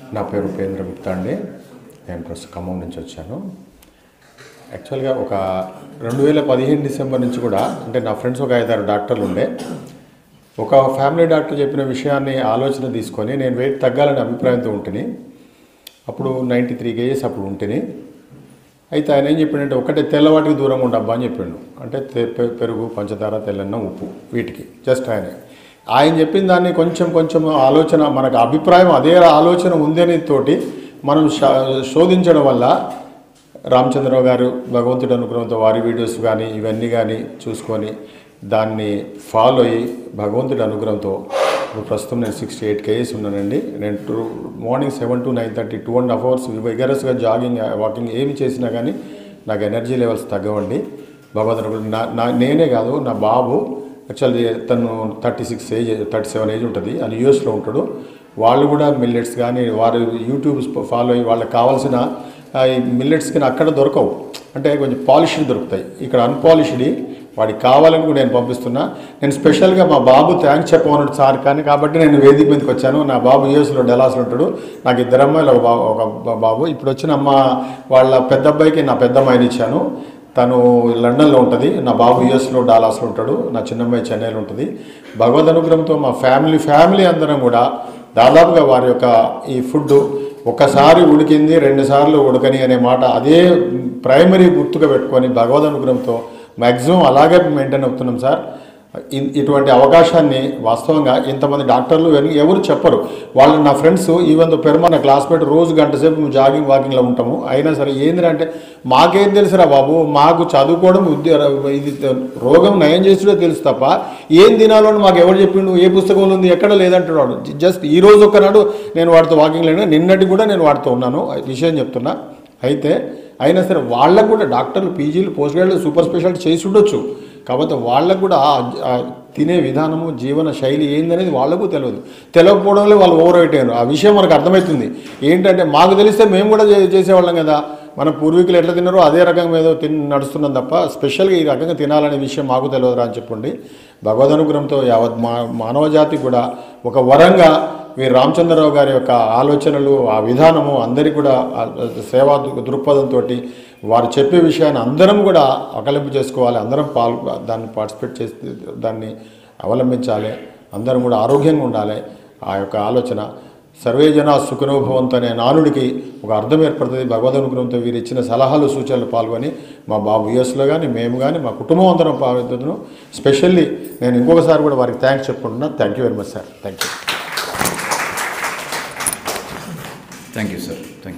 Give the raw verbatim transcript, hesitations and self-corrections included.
నా పేరు ఉపేంద్ర గుప్తా అండి. నేను ప్రస్తుతం ఖమ్మం నుంచి వచ్చాను. యాక్చువల్గా ఒక రెండు వేల పదిహేను డిసెంబర్ నుంచి కూడా అంటే నా ఫ్రెండ్స్ ఒక ఐదారు డాక్టర్లు ఉండే ఒక ఫ్యామిలీ డాక్టర్ చెప్పిన విషయాన్ని ఆలోచన తీసుకొని నేను వెయిట్ తగ్గాలని అభిప్రాయంతో ఉంటేని అప్పుడు నైంటీ త్రీ కేజెస్ అప్పుడు ఉంటేని అయితే ఆయన ఏం చెప్పిండంటే ఒకటే తెల్లవాటికి దూరంగా ఉండబ్బా అని చెప్పిండు. అంటే పెరుగు, పంచదార, తెల్లన్నం, ఉప్పు వీటికి జస్ట్ ఆయన ఆయన చెప్పిన దాన్ని కొంచెం కొంచెం ఆలోచన మనకు అభిప్రాయం అదే ఆలోచన ఉందని తోటి మనం శోధించడం వల్ల రామచంద్రరావు గారు భగవంతుడి అనుగ్రహంతో వారి వీడియోస్ కానీ ఇవన్నీ కానీ చూసుకొని దాన్ని ఫాలో అయ్యి భగవంతుడి అనుగ్రహంతో ఇప్పుడు ప్రస్తుతం నేను సిక్స్టీ ఎయిట్ కేజీస్ ఉన్నానండి. నేను two morning seven to nine thirty two and half hours విగరస్గా జాగింగ్ వాకింగ్ ఏమి చేసినా కానీ నాకు ఎనర్జీ లెవెల్స్ తగ్గవండి. భగవంతుడు నా నా నేనే కాదు నా బాబు యాక్చువల్లీ తను thirty six age thirty seven age ఉంటుంది, అని యూఎస్లో ఉంటాడు. వాళ్ళు కూడా మిల్లెట్స్ కానీ వారు యూట్యూబ్ ఫాలో అయ్యి వాళ్ళకి కావాల్సిన ఈ మిల్లెట్స్ కానీ అక్కడ దొరకవు, అంటే కొంచెం పాలిష్డ్ దొరుకుతాయి. ఇక్కడ అన్పాలిష్డ్ వాడికి కావాలని కూడా నేను పంపిస్తున్నా. నేను స్పెషల్గా మా బాబు థ్యాంక్స్ చెప్పమన్నాడు సార్ కానీ కాబట్టి నేను వేదిక మీదకి వచ్చాను. నా బాబు యూఎస్లో డెలాస్లో ఉంటాడు. నాకు ఇద్దరు అమ్మాయిలు ఒక బాబు ఒక బాబు ఇప్పుడు వచ్చిన అమ్మ వాళ్ళ పెద్ద అబ్బాయికి నా పెద్ద అమ్మాయిని ఇచ్చాను. తను లండన్లో ఉంటుంది, నా బాబు యూఎస్లో డాలాస్లో ఉంటాడు, నా చిన్నమ్మాయి చెన్నైలో ఉంటుంది. భగవద్ అనుగ్రహంతో మా ఫ్యామిలీ ఫ్యామిలీ అందరం కూడా దాదాపుగా వారి యొక్క ఈ ఫుడ్ ఒకసారి ఉడికింది రెండు సార్లు ఉడకని అనే మాట అదే ప్రైమరీ గుర్తుగా పెట్టుకొని భగవద్ అనుగ్రహంతో మ్యాక్సిమం అలాగే మెయింటైన్ అవుతున్నాం సార్. ఇటువంటి అవకాశాన్ని వాస్తవంగా ఇంతమంది డాక్టర్లు ఎవరు చెప్పరు. వాళ్ళు నా ఫ్రెండ్స్ ఈవెన్ తో పెరుమ నా క్లాస్మేట్ రోజు గంట సేపు జాగింగ్ వాకింగ్లో ఉంటాము. అయినా సరే ఏంటంటే మాకేం తెలుసురా బాబు, మాకు చదువుకోవడం ఇది రోగం నయం చేసుడే తెలుసు తప్ప ఏం తినాలో మాకు ఎవరు చెప్పిండు, ఏ పుస్తకంలో ఉంది, ఎక్కడ లేదంటున్నాడు. జస్ట్ ఈ రోజు ఒక్కనాడు నేను వాడితో వాకింగ్ లేను, నిన్నటి కూడా నేను వాడితో ఉన్నాను విషయం చెప్తున్నా. అయితే అయినా సరే వాళ్ళకు కూడా డాక్టర్లు పీజీలు పోస్ట్ గ్రాడ్యుయేట్ సూపర్ స్పెషాలిటీ చేసి ఉండొచ్చు, కాబట్టి వాళ్ళకు కూడా తినే విధానము జీవన శైలి ఏందనేది వాళ్ళకు తెలియదు. తెలియకపోవడంలో వాళ్ళు ఓవర్ అయిపోయారు. ఆ విషయం మనకు అర్థమవుతుంది. ఏంటంటే మాకు తెలిస్తే మేము కూడా చేసేవాళ్ళం కదా, మన పూర్వీకులు ఎట్లా తిన్నారో అదే రకంగా ఏదో తిని నడుస్తున్నాం తప్ప స్పెషల్గా ఈ రకంగా తినాలనే విషయం మాకు తెలియదురా అని చెప్పండి. భగవద్ అనుగ్రహంతో యావత్ మా మానవ జాతి కూడా ఒక వరంగా వీరు రామచంద్రరావు గారి యొక్క ఆలోచనలు ఆ విధానము అందరికీ కూడా సేవా దృక్పథంతో వారు చెప్పే విషయాన్ని అందరం కూడా అవలంబి చేసుకోవాలి, అందరం పాల్ దాన్ని పార్టిసిపేట్ చేసి దాన్ని అవలంబించాలి, అందరం కూడా ఆరోగ్యంగా ఉండాలి. ఆ యొక్క ఆలోచన సర్వే జన సుఖనోభవంతో అనే నానుడికి ఒక అర్థం ఏర్పడుతుంది. భగవద్ అనుగ్రహంతో వీరు ఇచ్చిన సలహాలు సూచనలు పాల్గొని మా బాబు యూఎస్లో కానీ మేము కానీ మా కుటుంబం అందరం పాల్గొతున్నాం. స్పెషల్లీ నేను ఇంకొకసారి కూడా వారికి థ్యాంక్స్ చెప్పుకుంటున్నా. Thank you very much sir. Thank you thank you sir. Thank you.